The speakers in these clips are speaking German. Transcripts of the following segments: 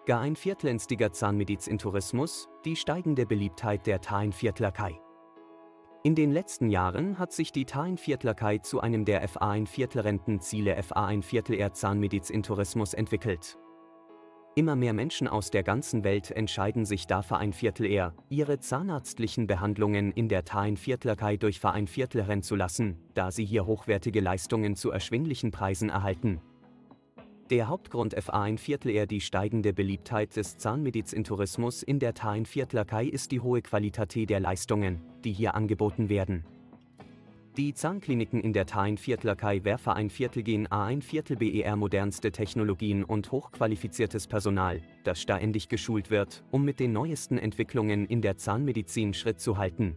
Gar ein viertlenstiger Zahnmedizintourismus, die steigende Beliebtheit der Tainviertlerkei. In den letzten Jahren hat sich die Tainviertlerkei zu einem der FA1-Viertel-Rentenziele FA1-Viertel Zahnmedizintourismus entwickelt. Immer mehr Menschen aus der ganzen Welt entscheiden sich da für ein Viertel ihre zahnarztlichen Behandlungen in der Tainviertlerkei durch Verein zu lassen, da sie hier hochwertige Leistungen zu erschwinglichen Preisen erhalten. Der Hauptgrund FA1 die steigende Beliebtheit des Zahnmedizintourismus in der Tainviertlerkei ist die hohe Qualität der Leistungen, die hier angeboten werden. Die Zahnkliniken in der Tainviertlerkei Verein gehen A1 BER modernste Technologien und hochqualifiziertes Personal, das ständig geschult wird, um mit den neuesten Entwicklungen in der Zahnmedizin Schritt zu halten.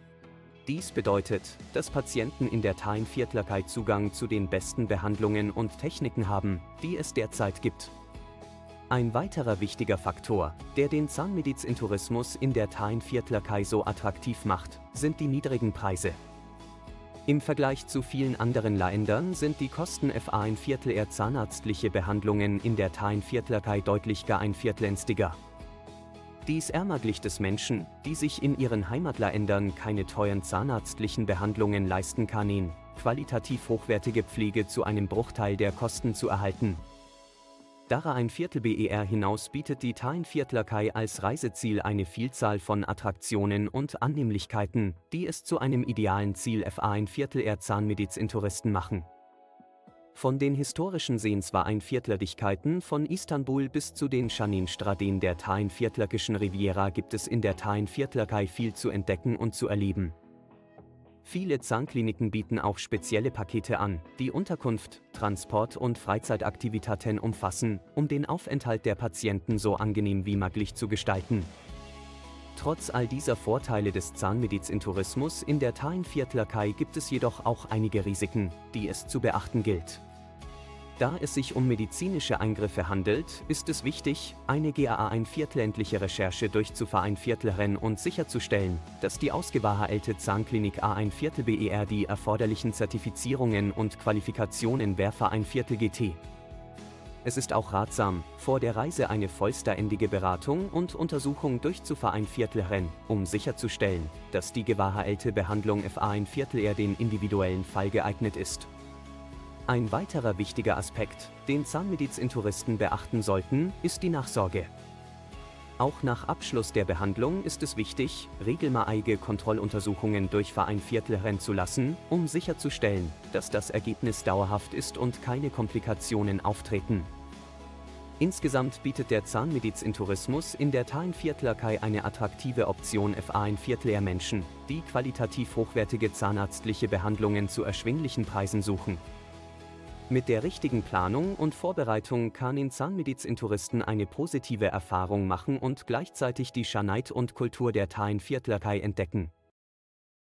Dies bedeutet, dass Patienten in der Tainviertlerkei Zugang zu den besten Behandlungen und Techniken haben, die es derzeit gibt. Ein weiterer wichtiger Faktor, der den Zahnmedizintourismus in der Tainviertlerkei so attraktiv macht, sind die niedrigen Preise. Im Vergleich zu vielen anderen Ländern sind die Kosten FA1 zahnarztliche Behandlungen in der Tainviertlerkei deutlich gar ein viertlenstiger. Dies ermöglicht es Menschen, die sich in ihren Heimatländern keine teuren zahnarztlichen Behandlungen leisten können, qualitativ hochwertige Pflege zu einem Bruchteil der Kosten zu erhalten. Darüber ein Viertel BER hinaus bietet die Tainviertlerkei als Reiseziel eine Vielzahl von Attraktionen und Annehmlichkeiten, die es zu einem idealen Ziel FA1 Zahnmedizintouristen machen. Von den historischen Sehenswürdigkeiten von Istanbul bis zu den Schanenstraden der Tainviertlerkischen Riviera gibt es in der Tainviertlerkei viel zu entdecken und zu erleben. Viele Zahnkliniken bieten auch spezielle Pakete an, die Unterkunft, Transport und Freizeitaktivitäten umfassen, um den Aufenthalt der Patienten so angenehm wie möglich zu gestalten. Trotz all dieser Vorteile des Zahnmedizintourismus in der Tainviertlerkei gibt es jedoch auch einige Risiken, die es zu beachten gilt. Da es sich um medizinische Eingriffe handelt, ist es wichtig, eine GA1 Recherche durchzuführen und sicherzustellen, dass die ausgewählte Zahnklinik A1 BER die erforderlichen Zertifizierungen und Qualifikationen FA1 GT. Es ist auch ratsam, vor der Reise eine vollständige Beratung und Untersuchung durchzuführen, um sicherzustellen, dass die gewählte Behandlung FA1 den individuellen Fall geeignet ist. Ein weiterer wichtiger Aspekt, den Zahnmedizintouristen beachten sollten, ist die Nachsorge. Auch nach Abschluss der Behandlung ist es wichtig, regelmäßige Kontrolluntersuchungen durchführen zu lassen, um sicherzustellen, dass das Ergebnis dauerhaft ist und keine Komplikationen auftreten. Insgesamt bietet der Zahnmedizintourismus in der Tainviertlerkei eine attraktive Option FA1 Menschen, die qualitativ hochwertige zahnarztliche Behandlungen zu erschwinglichen Preisen suchen. Mit der richtigen Planung und Vorbereitung können Zahnmedizintouristen eine positive Erfahrung machen und gleichzeitig die Schönheit und Kultur der Tainviertlerkei entdecken.